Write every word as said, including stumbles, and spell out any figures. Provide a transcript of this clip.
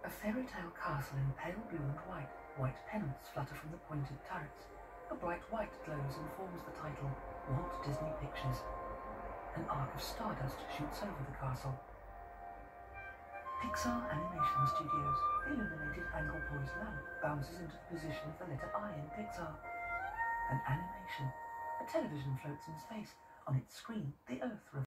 A fairy tale castle in pale blue and white. White pennants flutter from the pointed turrets. A bright white glows and forms the title, Walt Disney Pictures. An arc of stardust shoots over the castle. Pixar Animation Studios. The illuminated angle-poised lamp bounces into the position of the letter I in Pixar. An animation. A television floats in space. On its screen, the Earth